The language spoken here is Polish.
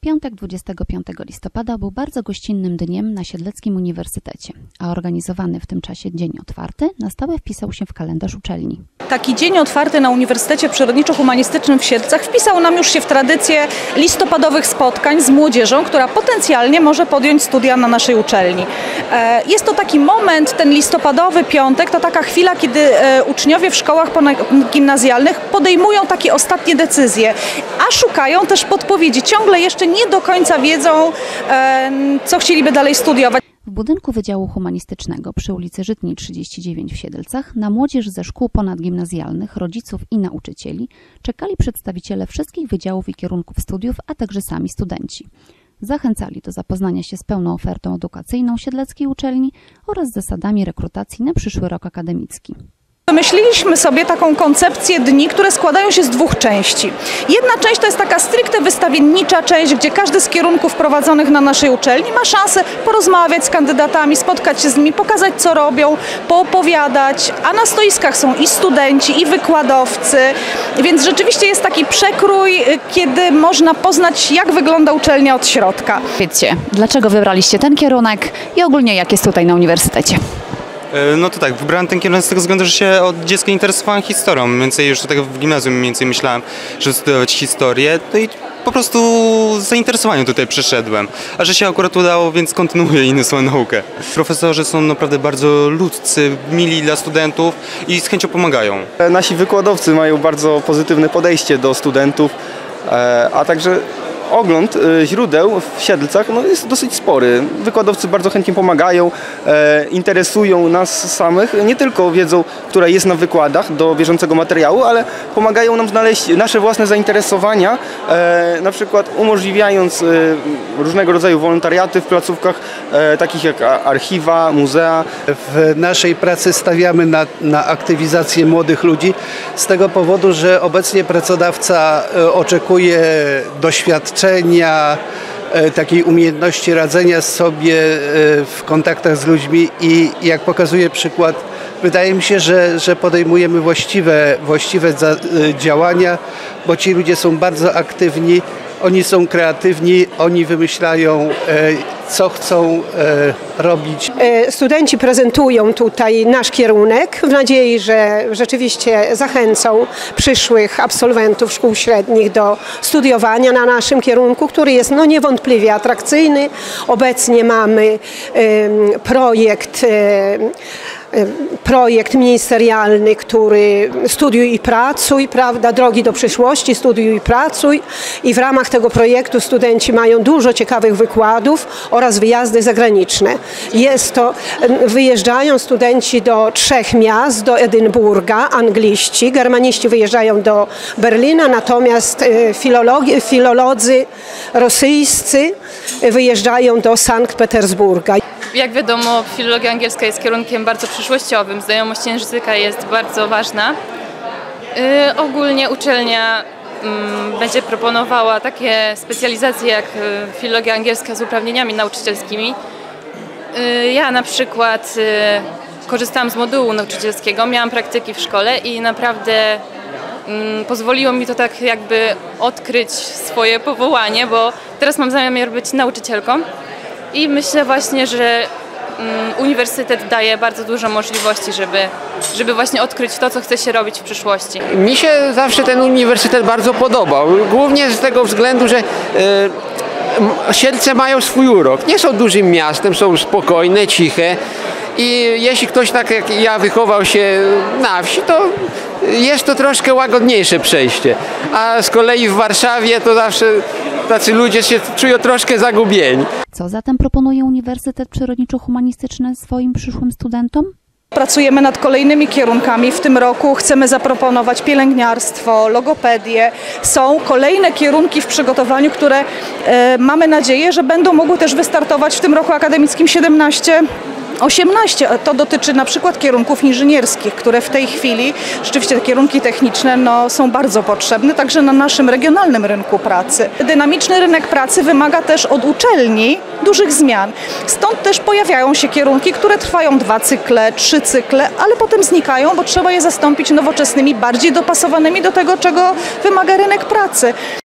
Piątek 25 listopada był bardzo gościnnym dniem na Siedleckim Uniwersytecie, a organizowany w tym czasie Dzień Otwarty na stałe wpisał się w kalendarz uczelni. Taki dzień otwarty na Uniwersytecie Przyrodniczo-Humanistycznym w Siedlcach wpisał nam już się w tradycję listopadowych spotkań z młodzieżą, która potencjalnie może podjąć studia na naszej uczelni. Jest to taki moment, ten listopadowy piątek, to taka chwila, kiedy uczniowie w szkołach gimnazjalnych podejmują takie ostatnie decyzje, a szukają też podpowiedzi. Ciągle jeszcze nie do końca wiedzą, co chcieliby dalej studiować. W budynku Wydziału Humanistycznego przy ulicy Żytniej 39 w Siedlcach na młodzież ze szkół ponadgimnazjalnych, rodziców i nauczycieli czekali przedstawiciele wszystkich wydziałów i kierunków studiów, a także sami studenci. Zachęcali do zapoznania się z pełną ofertą edukacyjną siedleckiej uczelni oraz zasadami rekrutacji na przyszły rok akademicki. Wymyśliliśmy sobie taką koncepcję dni, które składają się z dwóch części. Jedna część to jest taka stricte wystawiennicza część, gdzie każdy z kierunków prowadzonych na naszej uczelni ma szansę porozmawiać z kandydatami, spotkać się z nimi, pokazać co robią, poopowiadać, a na stoiskach są i studenci, i wykładowcy, więc rzeczywiście jest taki przekrój, kiedy można poznać, jak wygląda uczelnia od środka. Wiecie, dlaczego wybraliście ten kierunek i ogólnie jak jest tutaj na uniwersytecie? No to tak, wybrałem ten kierunek z tego względu, że się od dziecka interesowałem historią, więc już tak w gimnazjum mniej więcej myślałem, żeby studiować historię, no i po prostu z zainteresowaniem tutaj przyszedłem. A że się akurat udało, więc kontynuuję inną swoją naukę. Profesorzy są naprawdę bardzo ludzcy, mili dla studentów i z chęcią pomagają. Nasi wykładowcy mają bardzo pozytywne podejście do studentów, a także ogląd źródeł w Siedlcach jest dosyć spory. Wykładowcy bardzo chętnie pomagają, interesują nas samych, nie tylko wiedzą, która jest na wykładach do bieżącego materiału, ale pomagają nam znaleźć nasze własne zainteresowania, na przykład umożliwiając różnego rodzaju wolontariaty w placówkach takich jak archiwa, muzea. W naszej pracy stawiamy na aktywizację młodych ludzi z tego powodu, że obecnie pracodawca oczekuje doświadczenia, takiej umiejętności radzenia sobie w kontaktach z ludźmi i jak pokazuje przykład, wydaje mi się, że podejmujemy właściwe działania, bo ci ludzie są bardzo aktywni, oni są kreatywni, oni wymyślają, co chcą robić. Studenci prezentują tutaj nasz kierunek w nadziei, że rzeczywiście zachęcą przyszłych absolwentów szkół średnich do studiowania na naszym kierunku, który jest niewątpliwie atrakcyjny. Obecnie mamy projekt ministerialny, który Studiuj i pracuj, prawda, drogi do przyszłości, studiuj i pracuj, i w ramach tego projektu studenci mają dużo ciekawych wykładów oraz wyjazdy zagraniczne. Wyjeżdżają studenci do 3 miast, do Edynburga, angliści, germaniści wyjeżdżają do Berlina, natomiast filolodzy rosyjscy wyjeżdżają do Sankt Petersburga. Jak wiadomo, filologia angielska jest kierunkiem bardzo przyszłościowym, znajomość języka jest bardzo ważna. Ogólnie uczelnia będzie proponowała takie specjalizacje jak filologia angielska z uprawnieniami nauczycielskimi. Ja na przykład korzystałam z modułu nauczycielskiego, miałam praktyki w szkole i naprawdę pozwoliło mi to tak jakby odkryć swoje powołanie, bo teraz mam zamiar być nauczycielką. I myślę właśnie, że uniwersytet daje bardzo dużo możliwości, żeby właśnie odkryć to, co chce się robić w przyszłości. Mi się zawsze ten uniwersytet bardzo podobał, głównie z tego względu, że Siedlce mają swój urok. Nie są dużym miastem, są spokojne, ciche. I jeśli ktoś tak jak ja wychował się na wsi, to jest to troszkę łagodniejsze przejście. A z kolei w Warszawie to zawsze tacy ludzie się czują troszkę zagubieni. Co zatem proponuje Uniwersytet Przyrodniczo-Humanistyczny swoim przyszłym studentom? Pracujemy nad kolejnymi kierunkami. W tym roku chcemy zaproponować pielęgniarstwo, logopedię. Są kolejne kierunki w przygotowaniu, które mamy nadzieję, że będą mogły też wystartować w tym roku akademickim 17-18. To dotyczy na przykład kierunków inżynierskich, które w tej chwili, rzeczywiście te kierunki techniczne są bardzo potrzebne, także na naszym regionalnym rynku pracy. Dynamiczny rynek pracy wymaga też od uczelni dużych zmian. Stąd też pojawiają się kierunki, które trwają 2 cykle, 3 cykle, ale potem znikają, bo trzeba je zastąpić nowoczesnymi, bardziej dopasowanymi do tego, czego wymaga rynek pracy.